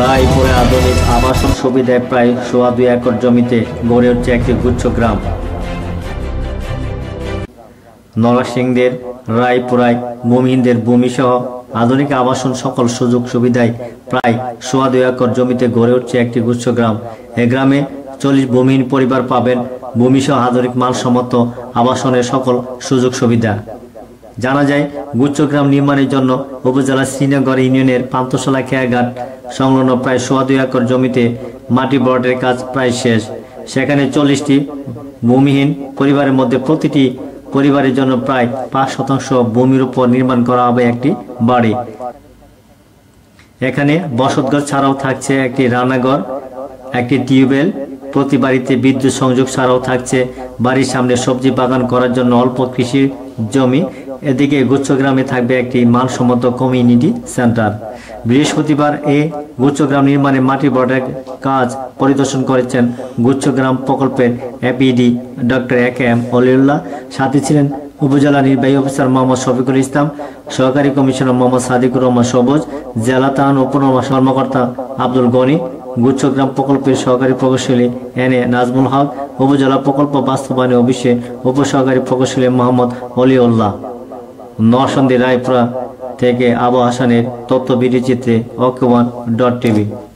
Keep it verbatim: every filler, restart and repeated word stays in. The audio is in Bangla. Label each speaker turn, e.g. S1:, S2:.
S1: রায়পুরে আধুনিক আবাসন সুবিধায় প্রায় সোয়া দুই একর জমিতে গড়ে উঠছে একটি গুচ্ছ গ্রাম। নরসিংদীর রায়পুরায় ভূমিহীনদের ভূমিসহ আধুনিক আবাসন সকল সুযোগ সুবিধায় প্রায় সোয়া দুই একর জমিতে গড়ে উঠছে একটি গুচ্ছ গ্রাম। এ গ্রামে চল্লিশ ভূমিহীন পরিবার পাবেন ভূমিসহ আধুনিক মানসম্মত আবাসনের সকল সুযোগ সুবিধা। জানা যায়, গুচ্ছগ্রাম নির্মাণের জন্য উপজেলার শ্রীনগর ইউনিয়নের পান্তশালা খেয়াঘাট সংলগ্ন প্রায় সোয়া দুই একর জমিতে মাটি ভরাটের কাজ প্রায় শেষ। সেখানে চল্লিশটি ভূমিহীন পরিবারের মধ্যে প্রতিটি পরিবারের জন্য প্রায় পাঁচ শতাংশ ভূমির উপর নির্মাণ করা হবে একটি বাড়ি। এখানে বসতঘর ছাড়াও থাকছে একটি রান্নাঘর, একটি টিউবওয়েল, প্রতি বাড়িতে বিদ্যুৎ সংযোগ ছাড়াও থাকছে বাড়ির সামনে সবজি বাগান করার জন্য অল্প কৃষি জমি। এদিকে গুচ্ছগ্রামে থাকবে একটি মানসম্মত কমিউনিটি সেন্টার। বৃহস্পতিবার এ গুচ্ছগ্রাম নির্মাণে মাটি ভরাটের কাজ পরিদর্শন করেছেন গুচ্ছগ্রাম প্রকল্পের APD doctor A K M Oliullah. সাথে ছিলেন উপজেলা নির্বাহী অফিসার মোহাম্মদ শফিকুল ইসলাম, সহকারী কমিশনার মোহাম্মদ সাদিকুর রহমান সবুজ, জেলা ত্রাণ ও পুনর্বাসন কর্মকর্তা আব্দুল গনি, গুচ্ছগ্রাম প্রকল্পের সহকারী প্রকৌশলী এন এ নাজমুল হক, উপজেলা প্রকল্প বাস্তবায়ন অফিসে উপসহকারী প্রকৌশলী মোহাম্মদ অলিউল্লাহ। নরসিংদী রায়পুরা থেকে আবু হাসানের তথ্য ভিডিও চিত্রে অকুমান ডট টিভি।